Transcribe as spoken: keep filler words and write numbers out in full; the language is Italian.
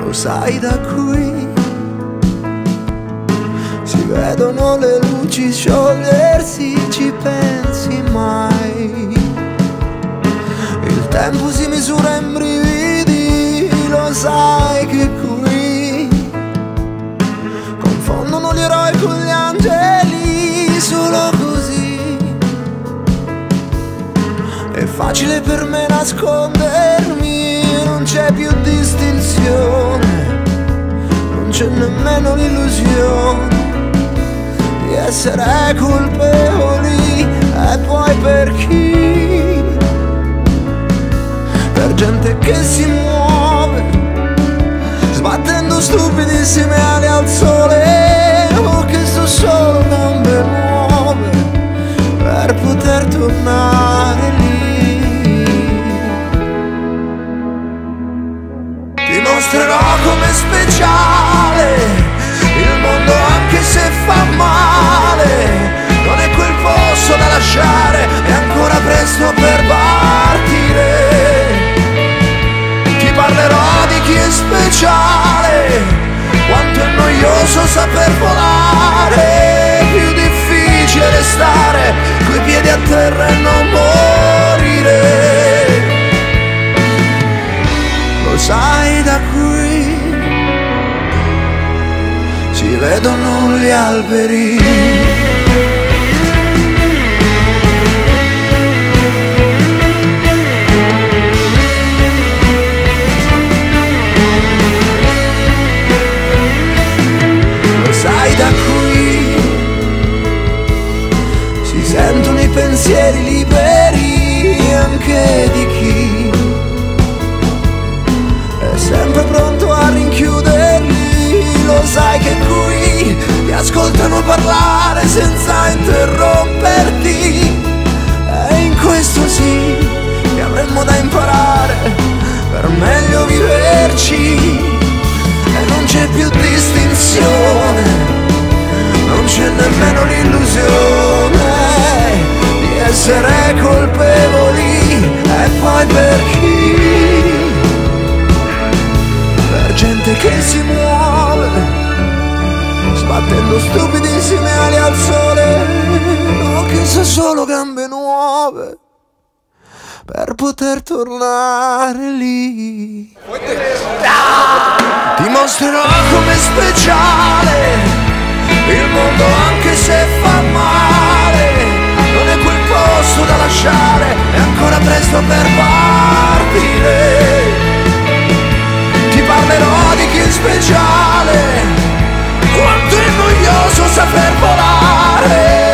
Lo sai da qui si vedono le luci sciogliersi, ci pensi mai? Il tempo si misura in brividi, lo sai che qui confondono gli eroi con gli angeli, solo così è facile per me nascondermi, non c'è più distinzione, non c'è nemmeno l'illusione di essere colpevoli. E poi per chi? Per gente che si muove sbattendo stupidissime ali al sole, o che so solo gambe nuove per poter tornare lì. Dimostrerò com'è speciale il mondo anche se fa male, non è quel posto da lasciare, è ancora presto per partire. Ti parlerò di chi è speciale, quanto è noioso saper volare, più difficile restare coi piedi a terra e non morire. Lo sai da qui si vedono gli alberi. Da qui si sentono i pensieri liberi anche di chi è sempre pronto a rinchiuderli. Lo sai che qui ti ascoltano parlare senza interromperti, e in questo sì che avremmo da imparare per meglio viverci. E non c'è più distinzione, non c'è nemmeno l'illusione di essere colpevoli. E poi per chi? Per gente che si muove sbattendo stupidissime ali al sole, o che sa solo gambe nuove per poter tornare lì. Ti mostrerò com'è speciale il mondo anche se fa male, non è quel posto da lasciare, è ancora presto per partire. Ti parlerò di chi è speciale, quanto è noioso saper volare,